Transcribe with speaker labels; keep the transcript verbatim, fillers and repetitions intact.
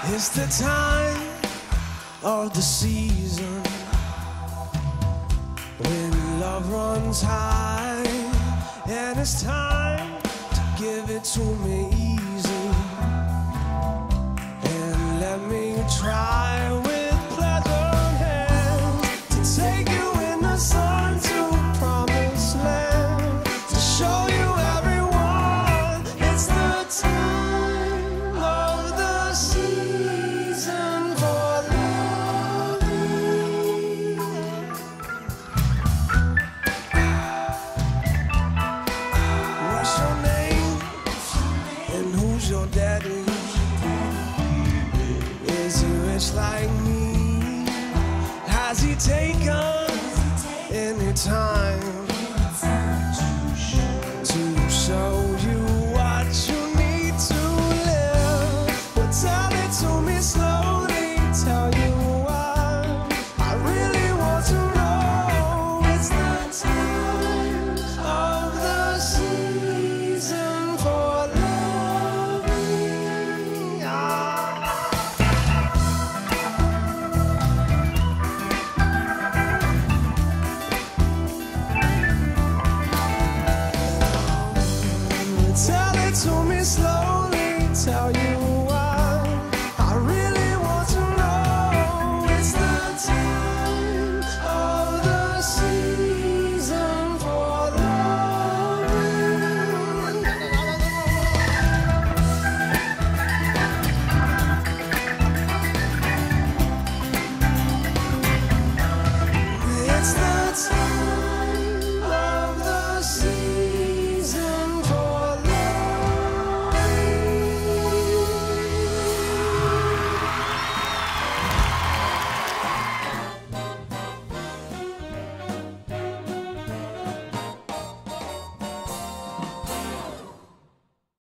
Speaker 1: It's the time of the season when love runs high, and it's time to give it to me easy, and let me try with pleasant hands to take you in the sun to promised land, to show you everyone it's the time of the season for loving. What's your name and who's your daddy? Is he rich like me? Has he taken any time to show you what you need to live? Well, tell it to me slowly, tell you why I really want to know. It's the time of the season for loving. Ah. Tell